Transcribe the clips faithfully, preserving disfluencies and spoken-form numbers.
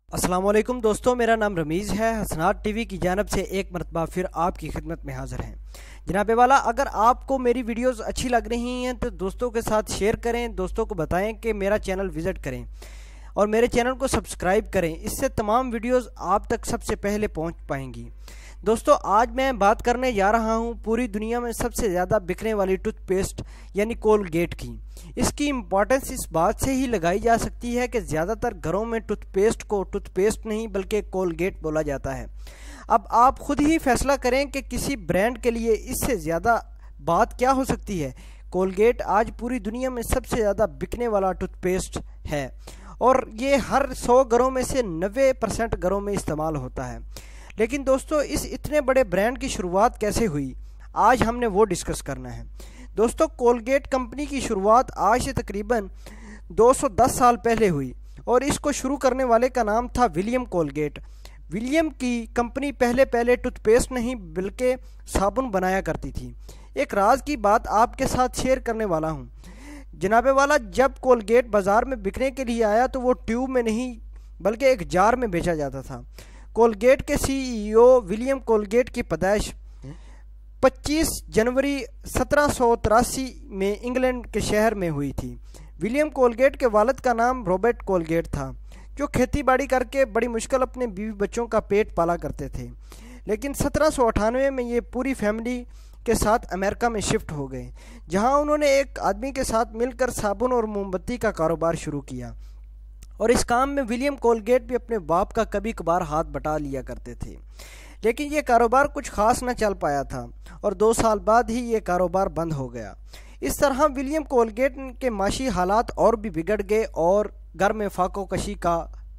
अस्सलाम वालेकुम दोस्तों, मेरा नाम रमीज़ है। हसनात टीवी की जानब से एक मरतबा फिर आपकी खिदमत में हाज़िर हैं। जनाब वाला, अगर आपको मेरी वीडियोस अच्छी लग रही हैं तो दोस्तों के साथ शेयर करें, दोस्तों को बताएं कि मेरा चैनल विज़िट करें और मेरे चैनल को सब्सक्राइब करें। इससे तमाम वीडियोस आप तक सबसे पहले पहुंच पाएंगी। दोस्तों, आज मैं बात करने जा रहा हूं पूरी दुनिया में सबसे ज़्यादा बिकने वाली टूथपेस्ट यानी कोलगेट की। इसकी इम्पॉर्टेंस इस बात से ही लगाई जा सकती है कि ज़्यादातर घरों में टूथपेस्ट को टूथपेस्ट नहीं बल्कि कोलगेट बोला जाता है। अब आप खुद ही फैसला करें कि किसी ब्रांड के लिए इससे ज़्यादा बात क्या हो सकती है। कोलगेट आज पूरी दुनिया में सबसे ज़्यादा बिकने वाला टूथपेस्ट है और ये हर सौ घरों में से नब्बे परसेंट घरों में इस्तेमाल होता है। लेकिन दोस्तों, इस इतने बड़े ब्रांड की शुरुआत कैसे हुई, आज हमने वो डिस्कस करना है। दोस्तों, कोलगेट कंपनी की शुरुआत आज से तकरीबन दो सौ दस साल पहले हुई और इसको शुरू करने वाले का नाम था विलियम कोलगेट। विलियम की कंपनी पहले पहले टूथपेस्ट नहीं बल्कि साबुन बनाया करती थी। एक राज की बात आपके साथ शेयर करने वाला हूँ जनाबे वाला। जब कोलगेट बाज़ार में बिकने के लिए आया तो वो ट्यूब में नहीं बल्कि एक जार में बेचा जाता था। कोलगेट के सीईओ विलियम कोलगेट की पैदाइश पच्चीस जनवरी सत्रह सौ तिरासी में इंग्लैंड के शहर में हुई थी। विलियम कोलगेट के वालिद का नाम रॉबर्ट कोलगेट था, जो खेती बाड़ी करके बड़ी मुश्किल अपने बीवी बच्चों का पेट पाला करते थे। लेकिन सत्रह सौ अठानवे में ये पूरी फैमिली के साथ अमेरिका में शिफ्ट हो गए, जहां उन्होंने एक आदमी के साथ मिलकर साबुन और मोमबत्ती का कारोबार शुरू किया। और इस काम में विलियम कोलगेट भी अपने बाप का कभी कभार हाथ बटा लिया करते थे। लेकिन ये कारोबार कुछ खास न चल पाया था और दो साल बाद ही ये कारोबार बंद हो गया। इस तरह विलियम कोलगेट के माशी हालात और भी बिगड़ गए और घर में फाको कशी का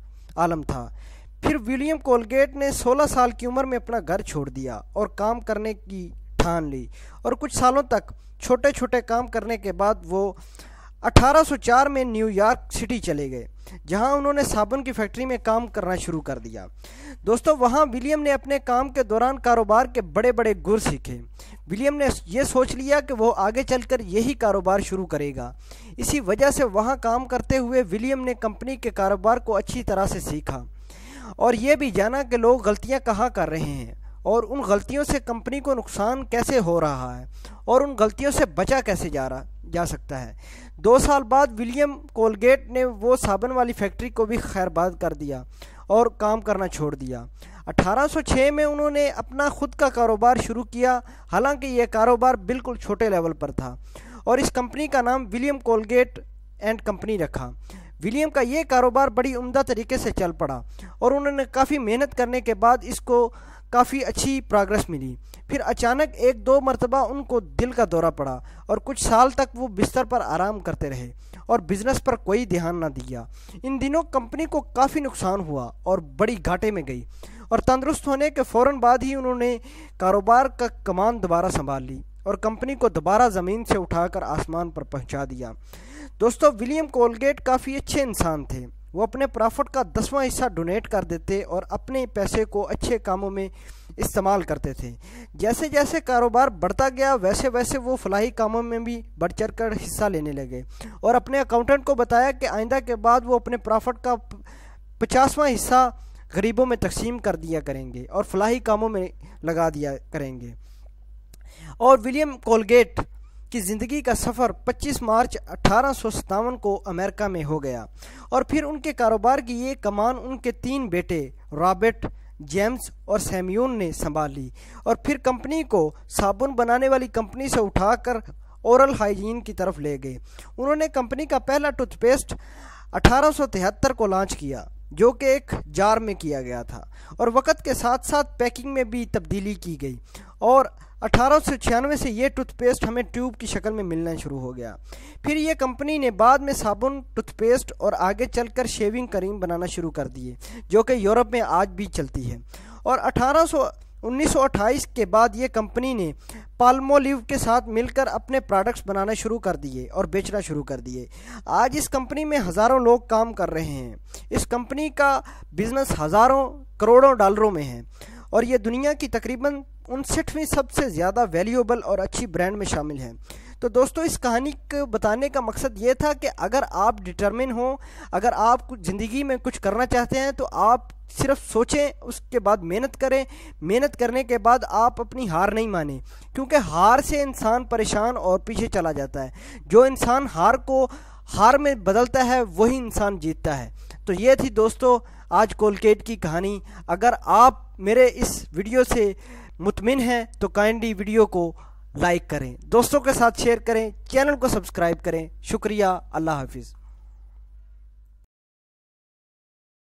आलम था। फिर विलियम कोलगेट ने सोलह साल की उम्र में अपना घर छोड़ दिया और काम करने की ठान ली और कुछ सालों तक छोटे छोटे काम करने के बाद वो अठारह सौ चार में न्यूयॉर्क सिटी चले गए, जहां उन्होंने साबुन की फैक्ट्री में काम करना शुरू कर दिया। दोस्तों, वहां विलियम ने अपने काम के दौरान कारोबार के बड़े बड़े गुर सीखे। विलियम ने यह सोच लिया कि वो आगे चलकर यही कारोबार शुरू करेगा। इसी वजह से वहां काम करते हुए विलियम ने कंपनी के कारोबार को अच्छी तरह से सीखा और ये भी जाना कि लोग गलतियां कहाँ कर रहे हैं और उन गलतियों से कंपनी को नुकसान कैसे हो रहा है और उन गलतियों से बचा कैसे जा रहा जा सकता है। दो साल बाद विलियम कोलगेट ने वो साबुन वाली फैक्ट्री को भी खैरबाद कर दिया और काम करना छोड़ दिया। अठारह सौ छह में उन्होंने अपना खुद का कारोबार शुरू किया। हालांकि ये कारोबार बिल्कुल छोटे लेवल पर था और इस कंपनी का नाम विलियम कोलगेट एंड कंपनी रखा। विलियम का ये कारोबार बड़ी उम्दा तरीके से चल पड़ा और उन्होंने काफ़ी मेहनत करने के बाद इसको काफ़ी अच्छी प्रोग्रेस मिली। फिर अचानक एक दो मरतबा उनको दिल का दौरा पड़ा और कुछ साल तक वो बिस्तर पर आराम करते रहे और बिज़नेस पर कोई ध्यान ना दिया। इन दिनों कंपनी को काफ़ी नुकसान हुआ और बड़ी घाटे में गई और तंदुरुस्त होने के फ़ौरन बाद ही उन्होंने कारोबार का कमान दोबारा संभाल ली और कंपनी को दोबारा ज़मीन से उठाकर आसमान पर पहुंचा दिया। दोस्तों, विलियम कोलगेट काफ़ी अच्छे इंसान थे। वो अपने प्रॉफिट का दसवां हिस्सा डोनेट कर देते और अपने पैसे को अच्छे कामों में इस्तेमाल करते थे। जैसे जैसे कारोबार बढ़ता गया वैसे वैसे वो फलाही कामों में भी बढ़ चढ़ कर हिस्सा लेने लगे और अपने अकाउंटेंट को बताया कि आइंदा के बाद वो अपने प्रॉफिट का पचासवां हिस्सा गरीबों में तकसीम कर दिया करेंगे और फलाही कामों में लगा दिया करेंगे। और विलियम कोलगेट की ज़िंदगी का सफ़र पच्चीस मार्च अठारह सौ सत्तावन को अमेरिका में हो गया और फिर उनके कारोबार की ये कमान उनके तीन बेटे रॉबर्ट, जेम्स और सैम्यूल ने संभाल ली और फिर कंपनी को साबुन बनाने वाली कंपनी से उठाकर ओरल हाइजीन की तरफ ले गए। उन्होंने कंपनी का पहला टूथपेस्ट अठारह सौ तिहत्तर को लॉन्च किया, जो कि एक जार में किया गया था और वक़्त के साथ साथ पैकिंग में भी तब्दीली की गई और अठारह सौ छियानवे से ये टूथपेस्ट हमें ट्यूब की शक्ल में मिलना शुरू हो गया। फिर ये कंपनी ने बाद में साबुन, टूथपेस्ट और आगे चलकर शेविंग क्रीम बनाना शुरू कर दिए, जो कि यूरोप में आज भी चलती है। और अठारह सौ उन्नीस सौ अट्ठाईस के बाद ये कंपनी ने पाल्मोलिव के साथ मिलकर अपने प्रोडक्ट्स बनाना शुरू कर दिए और बेचना शुरू कर दिए। आज इस कंपनी में हज़ारों लोग काम कर रहे हैं। इस कंपनी का बिजनेस हज़ारों करोड़ों डॉलरों में है और ये दुनिया की तकरीबन उनसठवीं सबसे ज़्यादा वैल्यूएबल और अच्छी ब्रांड में शामिल है। तो दोस्तों इस कहानी को बताने का मकसद ये था कि अगर आप डिटरमिन हो, अगर आप कुछ ज़िंदगी में कुछ करना चाहते हैं तो आप सिर्फ सोचें, उसके बाद मेहनत करें। मेहनत करने के बाद आप अपनी हार नहीं माने, क्योंकि हार से इंसान परेशान और पीछे चला जाता है। जो इंसान हार को हार में बदलता है वही इंसान जीतता है। तो ये थी दोस्तों आज कोलगेट की कहानी। अगर आप मेरे इस वीडियो से मुतमिन हैं तो काइंडली वीडियो को लाइक करें, दोस्तों के साथ शेयर करें, चैनल को सब्सक्राइब करें। शुक्रिया, अल्लाह हाफिज़।